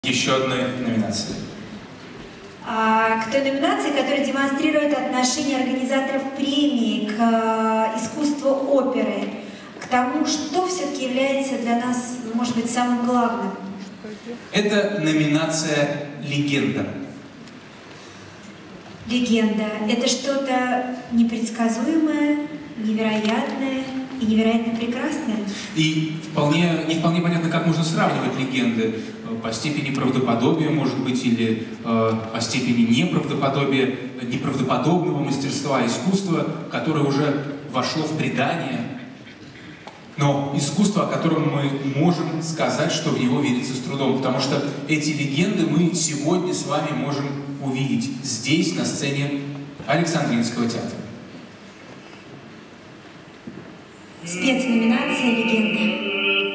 Еще одной номинации. К той номинации, которая демонстрирует отношение организаторов премии к искусству оперы, к тому, что все-таки является для нас, может быть, самым главным. Это номинация «Легенда». Легенда – это что-то непредсказуемое, невероятное и невероятно прекрасное. И не вполне понятно, как можно сравнивать легенды. По степени правдоподобия, может быть, или по степени неправдоподобного мастерства, искусства, которое уже вошло в предание. Но искусство, о котором мы можем сказать, что в него верится с трудом, потому что эти легенды мы сегодня с вами можем увидеть здесь, на сцене Александринского театра. Спецноминация «Легенда».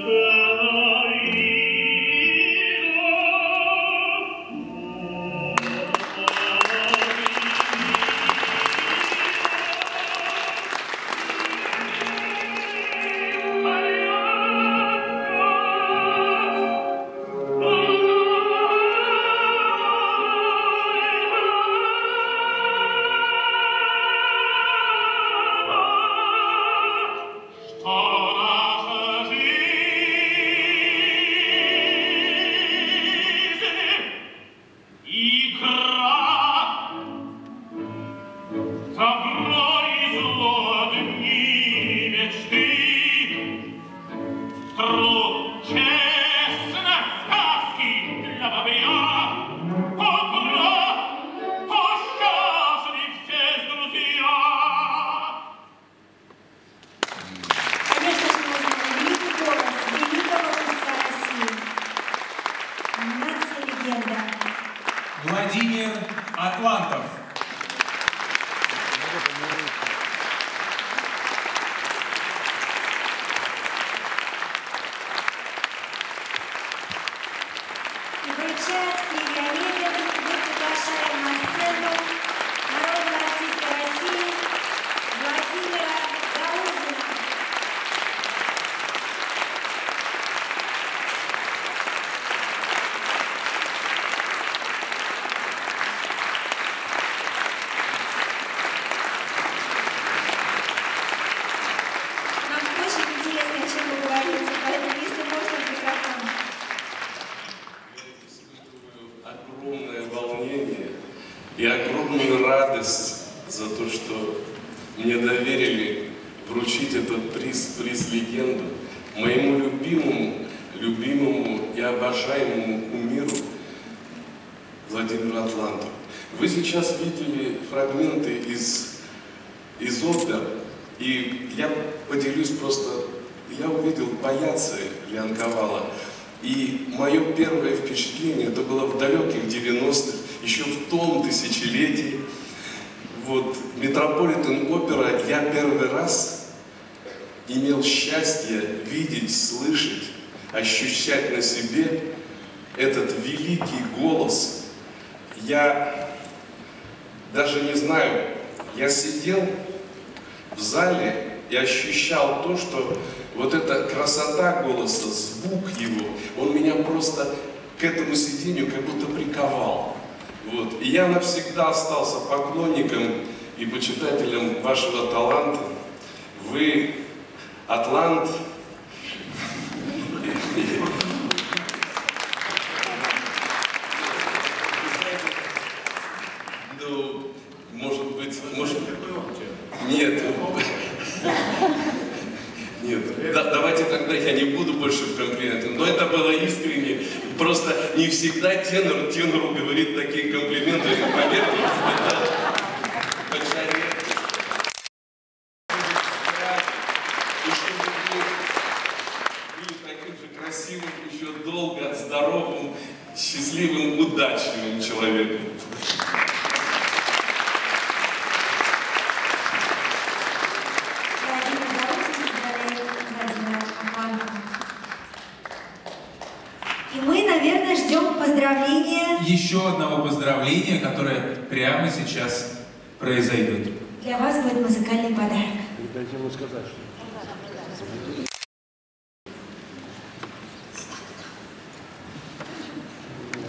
Владимир Атлантов. И вручает премию «Легенда» мы приглашаем на сцену народного артиста России Владимира Гаузина. Огромное волнение и огромную радость за то, что мне доверили вручить этот приз «Легенду» моему любимому и обожаемому кумиру Владимиру Атлантову. Вы сейчас видели фрагменты из опер, и я поделюсь просто, я увидел паяцы Лианковала. И мое первое впечатление, это было в далеких 90-х, еще в том тысячелетии. Вот, Метрополитен-опера я первый раз имел счастье видеть, слышать, ощущать на себе этот великий голос. Я даже не знаю, я сидел в зале и ощущал то, что вот эта красота голоса, звук его, он меня просто к этому сидению как будто приковал. Вот. И я навсегда остался поклонником и почитателем вашего таланта. Вы атлант. Ну, может быть, нет. Нет, давайте тогда я не буду больше в комплиментах. Но это было искренне. Просто не всегда тенору говорит такие комплименты. Поверьте, это большая редкость. И чтобы вы были таким же красивым, еще долго, здоровым, счастливым, удачливым человеком. И мы, наверное, ждем поздравления. Еще одного поздравления, которое прямо сейчас произойдет. Для вас будет музыкальный подарок. Дайте ему сказать, что...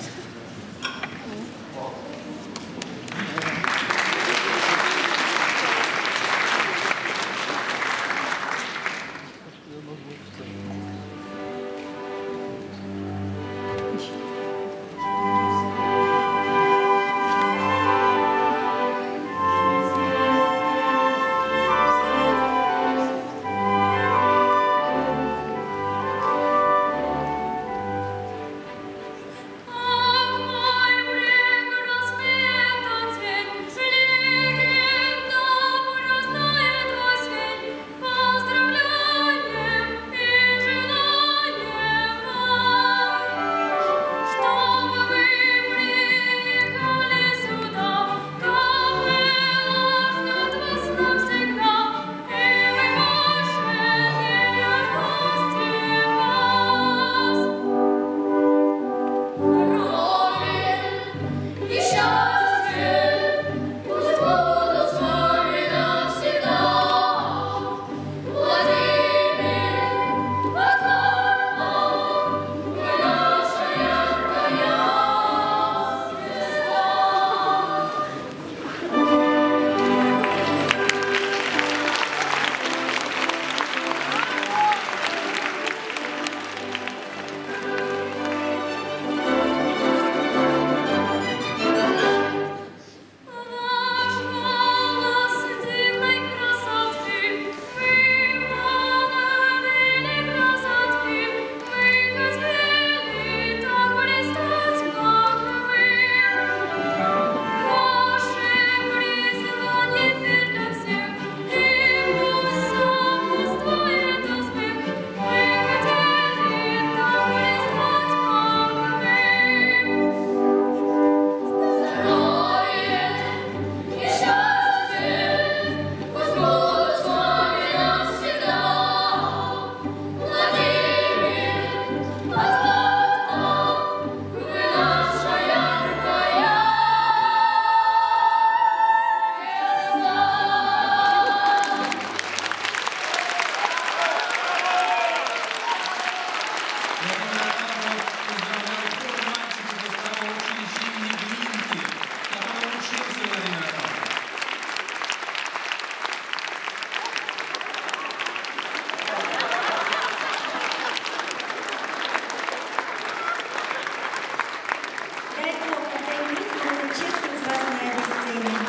Владимир.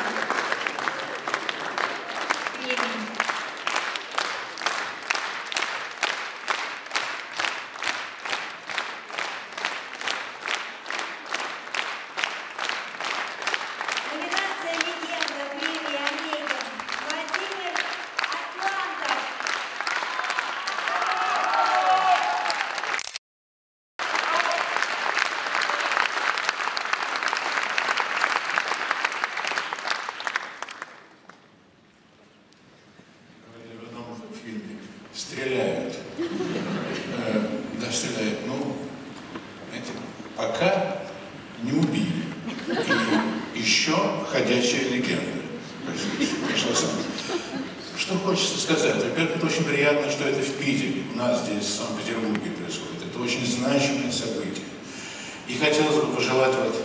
Номинация «Легенда» премии «Онегин». Владимир Атлантов. В одном фильме стреляют. Да, стреляют. Ну, знаете, пока не убили. И еще ходячая легенда. Что хочется сказать? Во-первых, это очень приятно, что это в Питере, у нас здесь, в Санкт-Петербурге происходит. Это очень значимое событие. И хотелось бы пожелать вот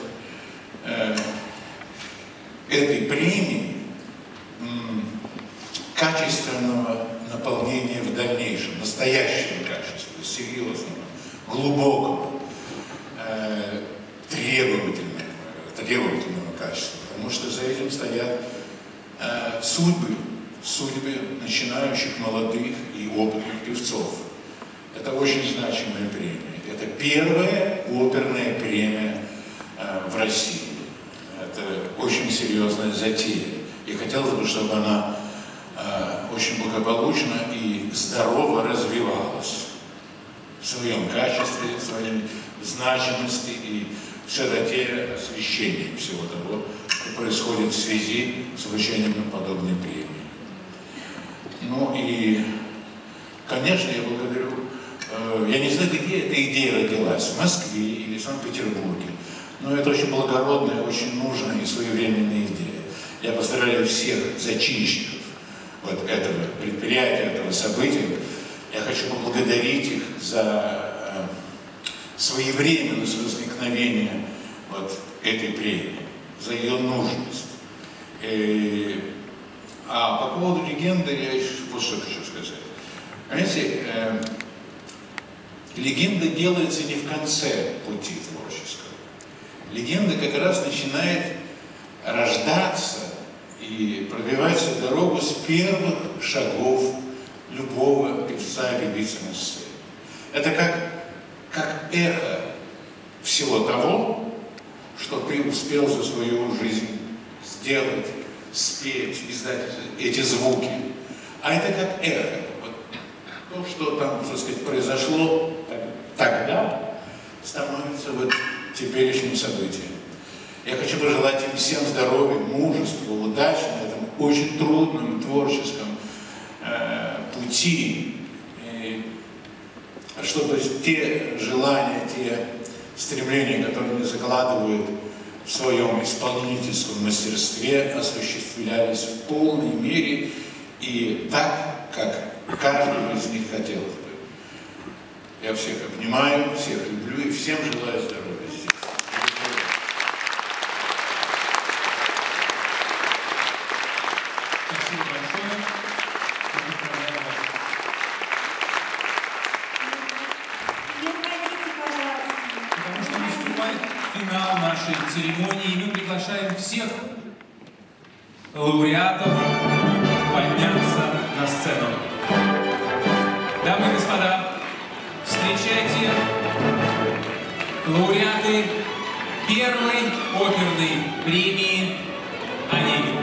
этой премии качественного наполнения в дальнейшем, настоящего качества, серьезного, глубокого, требовательного качества. Потому что за этим стоят судьбы начинающих, молодых и опытных певцов. Это очень значимая премия. Это первая оперная премия в России. Это очень серьезная затея. И хотелось бы, чтобы она очень благополучно и здорово развивалась в своем качестве, в своей значимости и в широте освещения всего того, что происходит в связи с вручением подобной премии. Ну и, конечно, я благодарю, я не знаю, где эта идея родилась, в Москве или в Санкт-Петербурге, но это очень благородная, очень нужная и своевременная идея. Я поздравляю всех зачинщиков вот этого предприятия, этого события. Я хочу поблагодарить их за своевременность возникновения вот этой премии, за ее нужность. А по поводу легенды я еще вот что хочу сказать. Понимаете, легенда делается не в конце пути творческого. Легенда как раз начинает рождаться и пробивать себе дорогу с первых шагов любого певца, певицы на сцене. Это как эхо всего того, что ты успел за свою жизнь сделать, спеть, издать эти звуки. А это как эхо. Вот то, что там, так сказать, произошло тогда, становится вот теперешним событием. Я хочу пожелать им всем здоровья, мужества, удачи на этом очень трудном творческом пути, чтобы те желания, те стремления, которые они закладывают в своем исполнительском мастерстве, осуществлялись в полной мере и так, как каждому из них хотелось бы. Я всех обнимаю, всех люблю и всем желаю здоровья. Спасибо большое. Потому что наступает финал нашей церемонии, и мы приглашаем всех лауреатов подняться на сцену. Дамы и господа, встречайте лауреаты первой оперной премии «Онегин».